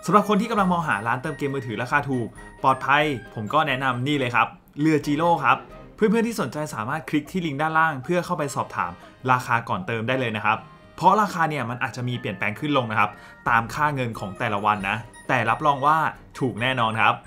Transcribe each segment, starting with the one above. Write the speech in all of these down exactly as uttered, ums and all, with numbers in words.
สำหรับคนที่กำลังมองหาร้านเติมเกมมือถือราคาถูกปลอดภัยผมก็แนะนำนี่เลยครับเรือจีโร่ครับเพื่อนๆที่สนใจสามารถคลิกที่ลิงก์ด้านล่างเพื่อเข้าไปสอบถามราคาก่อนเติมได้เลยนะครับเพราะราคาเนี่ยมันอาจจะมีเปลี่ยนแปลงขึ้นลงนะครับตามค่าเงินของแต่ละวันนะแต่รับรองว่าถูกแน่นอนครับ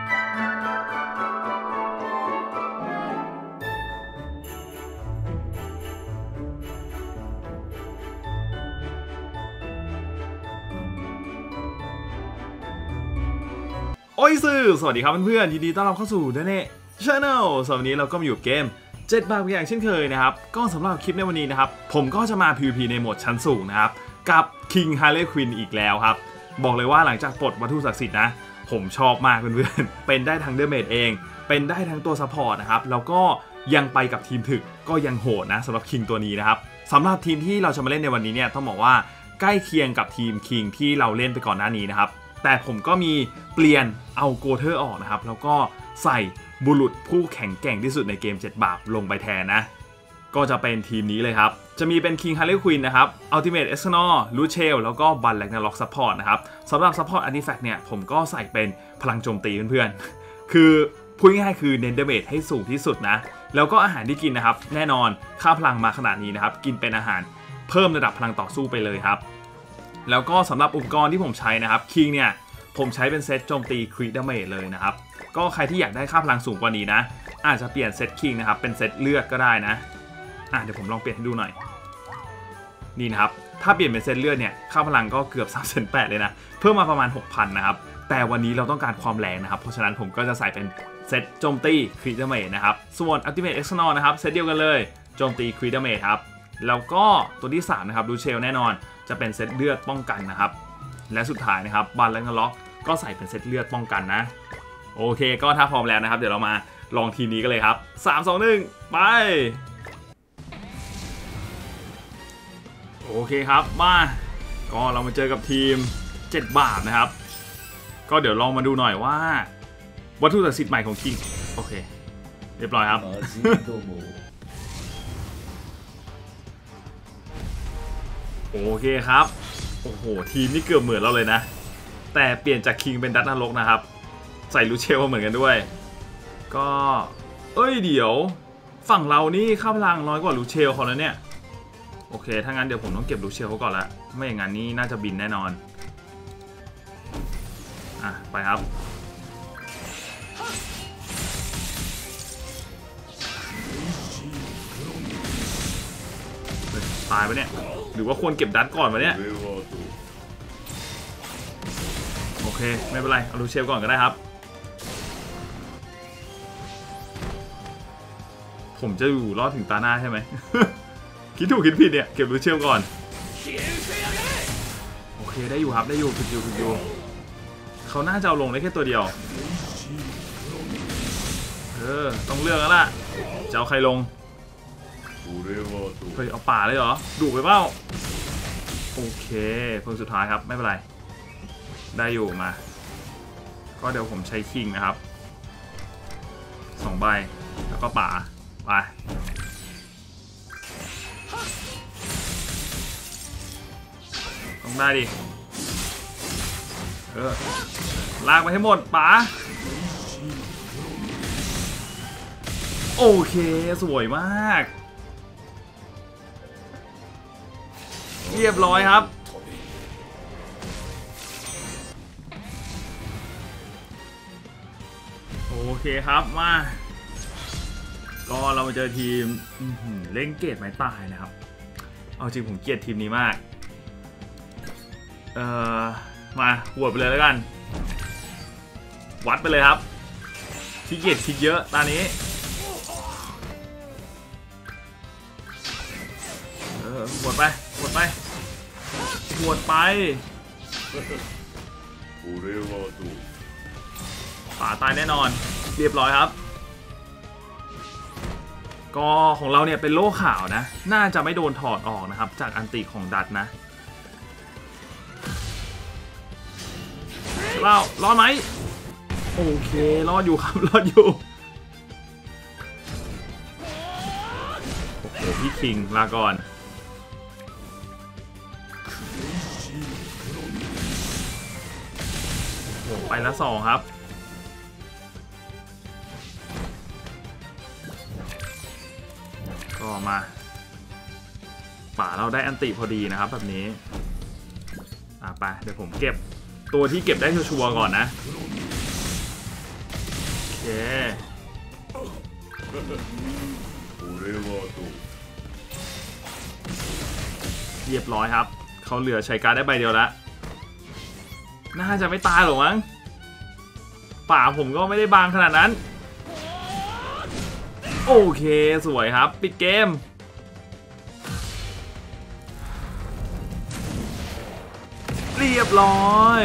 โอ้ยซื่อสวัสดีครับเพื่อนๆยินดีต้อนรับเข้าสู่เดเน่ชาแนลสำหรับวันนี้เราก็มาอยู่เกมเจ็ดบาทอย่างเช่นเคยนะครับก็สำหรับคลิปในวันนี้นะครับผมก็จะมา พี วี พี ในโหมดชั้นสูงนะครับกับ King Harley Quinn อีกแล้วครับบอกเลยว่าหลังจากปลดวัตถุศักดิ์สิทธิ์นะผมชอบมากเพื่อนๆเป็นได้ทั้งเดเมจเองเป็นได้ทั้งตัวซัพพอร์ตนะครับแล้วก็ยังไปกับทีมถึกก็ยังโหดนะสำหรับ King ตัวนี้นะครับสำหรับทีมที่เราจะมาเล่นในวันนี้เนี่ยต้องบอกว่าใกล้เคียงกับทีม King ที่เราเล่นไปก่อนหน้านี้นะครับแต่ผมก็มีเปลี่ยนเอาโกเทอร์ออกนะครับแล้วก็ใส่บุรุษผู้แข็งแกร่งที่สุดในเกมเจ็ดบาปลงไปแทนนะก็จะเป็นทีมนี้เลยครับจะมีเป็น King Harley Quinn นะครับ Ultimate External Luchel แล้วก็ Bun Ragnarok Support นะครับสำหรับ Support Artifact เนี่ยผมก็ใส่เป็นพลังโจมตีเพื่อนๆคือพูดง่ายๆคือเน้นดาเมจให้สูงที่สุดนะแล้วก็อาหารที่กินนะครับแน่นอนค่าพลังมาขนาดนี้นะครับกินเป็นอาหารเพิ่มระดับพลังต่อสู้ไปเลยครับแล้วก็สำหรับอุปกรณ์ที่ผมใช้นะครับ King เนี่ยผมใช้เป็นเซตโจมตีคริดาเมจเลยนะครับก็ใครที่อยากได้ค่าพลังสูงกว่านี้นะอาจจะเปลี่ยนเซต King นะครับเป็นเซตเลือดก็ได้นะอ่ะเดี๋ยวผมลองเปลี่ยนให้ดูหน่อยนี่นะครับถ้าเปลี่ยนเป็นเซตเลือดเนี่ยค่าพลังก็เกือบสามแสนแปดเลยนะเพิ่มมาประมาณ หกพัน นะครับแต่วันนี้เราต้องการความแรงนะครับเพราะฉะนั้นผมก็จะใส่เป็นเซตโจมตีคริดาเมจนะครับส่วน Ultimate External นะครับเซตเดียวกันเลยโจมตีคริดาเมจครับแล้วก็ตัวที่สามนะครับดูเชลแน่นอนจะเป็นเซตเลือดป้องกันนะครับและสุดท้ายนะครับบันและนล็อกก็ใส่เป็นเซตเลือดป้องกันนะโอเคก็ถ้าพร้อมแล้วนะครับเดี๋ยวเรามาลองทีมนี้กันเลยครับสาม สอง หนึ่งไปโอเคครับมาก็เรามาเจอกับทีมเจ็ดบาทนะครับก็เดี๋ยวลองมาดูหน่อยว่าวัตถุศักดิ์สิทธิ์ใหม่ของ King โอเคเรียบร้อยครับ โอเคครับโอ้โหทีมนี่เกือบเหมือนเราเลยนะแต่เปลี่ยนจาก King เป็นดัตนรกนะครับใส่ลูเชลเหมือนกันด้วยก็เอ้ยเดี๋ยวฝั่งเรานี่ค่าพลังน้อยกว่าลูเชลเขาแล้วเนี่ยโอเคถ้างั้นเดี๋ยวผมต้องเก็บลูเชลเขาก่อนละไม่อย่างนั้นนี่น่าจะบินแน่นอนอ่ะไปครับตายไปเนี่ยหรือว่าควรเก็บดัตก่อนวะเนี่ยโอเคไม่เป็นไรเอาลูเชลก่อนก็ได้ครับผมจะอยู่รอดถึงตาหน้าใช่ไหม คิดถูกคิดผิดเนี่ยเก็บลูเชลก่อนโอเคได้อยู่ครับได้อยู่ผิดอยู่ผิดอยู่เขาน่าจะเอาลงได้แค่ตัวเดียวเออต้องเลือกแล้วล่ะจะเอาใครลงเฮ้ยเอาป่าเลยเหรอดุไปเปล่าโอเคเพิ่งสุดท้ายครับไม่เป็นไรได้อยู่มาก็เดี๋ยวผมใช้คิงนะครับสองใบแล้วก็ป่าไปต้องได้ดิเออลากไปให้หมดป่าโอเคสวยมากเรียบร้อยครับโอเคครับมาก็เรามาเจอทีมเล่นเกตไม้ตายนะครับเอาจริงผมเกลียดทีมนี้มากเอ่อมาหัวไปเลยแล้วกันวัดไปเลยครับขี้เกียจคิดเยอะตอนนี้เออหัวไปหัวไปหัวไปป่าตายแน่นอนเรียบร้อยครับก็ของเราเนี่ยเป็นโล่ขาวนะน่าจะไม่โดนถอดออกนะครับจากอันติของดัตนะเรารอดไหมโอเครอดอยู่ครับรอดอยู่โอ้โหพี่คิงลาก่อนโอ้ไปละสองครับก็มาป่าเราได้อันติพอดีนะครับแบบนี้อ่ะไปเดี๋ยวผมเก็บตัวที่เก็บได้ชัวร์ๆก่อนนะโอเคเรียบร้อยครับเขาเหลือใช้การ์ดได้ใบเดียวแล้วน่าจะไม่ตายหรอกมั้งป่าผมก็ไม่ได้บางขนาดนั้นโอเคสวยครับปิดเกมเรียบร้อย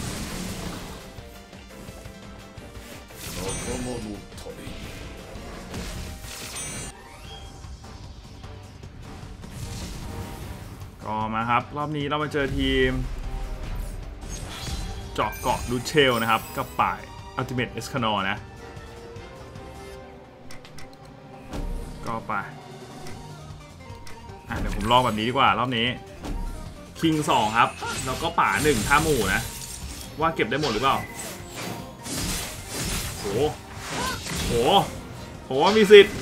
ก็มาครับรอบนี้เรามาเจอทีมเจาะเกาะดูเชลนะครับกับป่ายอัลติเมทเอสคานอร์นะก็ไปอ่ะเดี๋ยวผมลองแบบนี้ดีกว่ารอบนี้คิงสองครับแล้วก็ป่าหนึ่งท่าหมู่นะว่าเก็บได้หมดหรือเปล่าโหโหโหมีสิทธิ์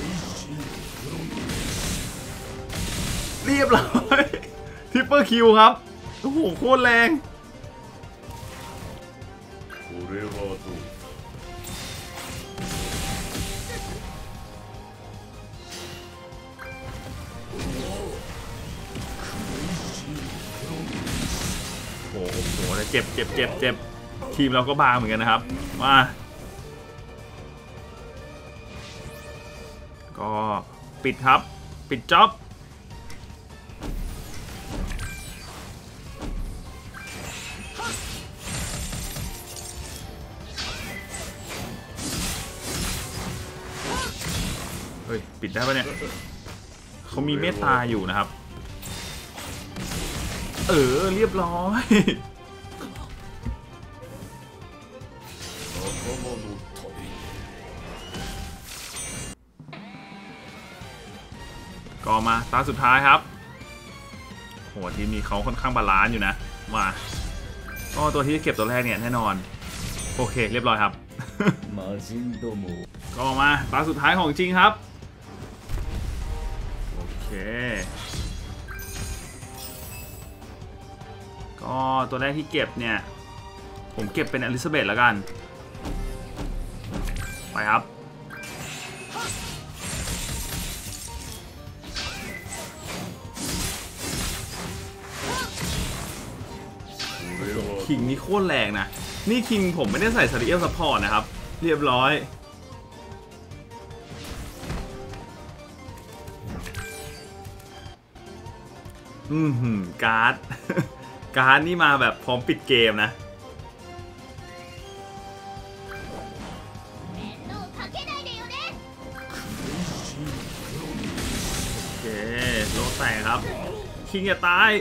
เรียบร้อยทริปเปอร์คิวครับโอ้โหโคตรแรงโอ้โหเจ็บเจ็บเจ็บเจ็บทีมเราก็บางเหมือนกันนะครับมาก็ปิดครับปิดจ็อบเฮ้ยปิดได้ปะเนี่ยเขามีเมตตาอยู่นะครับเออเรียบร้อยก็มาตาสุดท้ายครับโหทีมนี้เขาค่อนข้างบาลานซ์อยู่นะมาก็ตัวที่เก็บตัวแรกเนี่ยแน่นอนโอเคเรียบร้อยครับ ก็มาตาสุดท้ายของจริงครับโอเคก็ตัวแรกที่เก็บเนี่ยผมเก็บเป็นอลิซาเบธแล้วกันไปครับคิงนี่โคตรแรงนะนี่คิงผมไม่ได้ใส่ซาริเอลซัพพอร์ตนะครับเรียบร้อยอืมหืมการ์ดการ์ดนี่มาแบบพร้อมปิดเกมนะโอเคโลแตกครับคิงอย่าตาย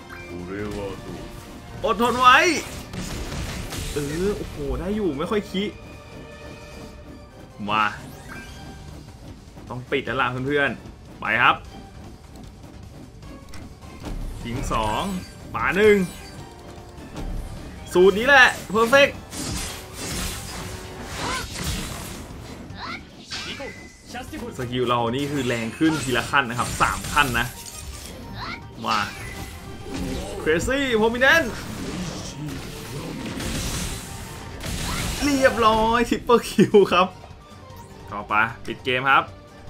อดทนไว้เออโอ้โหได้อยู่ไม่ค่อยคิมาต้องปิดแล้วล่ะเพื่อนๆไปครับคิงสองป่าหนึ่งสูตรนี้แหละเพอร์เฟกต์สกิลเรานี่คือแรงขึ้นทีละขั้นนะครับสามขั้นนะมาเครซี่โพมิเนนเรียบร้อยทริปเปอร์คิวครับต่อไปปิดเกมครับ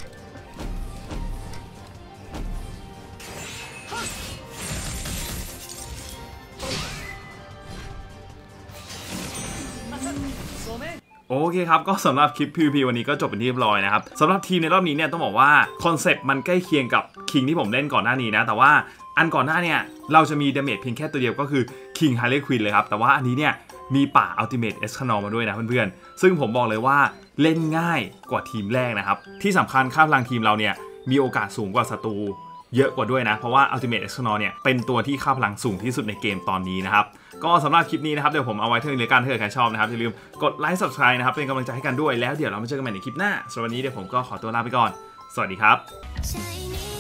โอเคครับก็สำหรับคลิป พี วี พี วันนี้ก็จบเป็นที่เรียบร้อยนะครับสำหรับทีมในรอบนี้เนี่ยต้องบอกว่าคอนเซปต์มันใกล้เคียงกับคิงที่ผมเล่นก่อนหน้านี้นะแต่ว่าอันก่อนหน้าเนี่ยเราจะมีดาเมจเพียงแค่ตัวเดียวก็คือคิงฮาร์เลย์ควินเลยครับแต่ว่าอันนี้เนี่ยมีป่าอัลติเมทเอสคานอร์มาด้วยนะเพื่อนๆซึ่งผมบอกเลยว่าเล่นง่ายกว่าทีมแรกนะครับที่สำคัญค่าพลังทีมเราเนี่ยมีโอกาสสูงกว่าศัตรูเยอะกว่าด้วยนะเพราะว่า Ultimate External เนี่ยเป็นตัวที่ค่าพลังสูงที่สุดในเกมตอนนี้นะครับก็สำหรับคลิปนี้นะครับเดี๋ยวผมเอาไว้เท่านี้เลยกันถ้าเกิดใครชอบนะครับอย่าลืมกดไลค์ Subscribe นะครับเป็นกำลังใจให้กันด้วยแล้วเดี๋ยวเรามาเจอกันใหม่ในคลิปหน้าสำหรับวันนี้เดี๋ยวผมก็ขอตัวลาไปก่อนสวัสดีครับ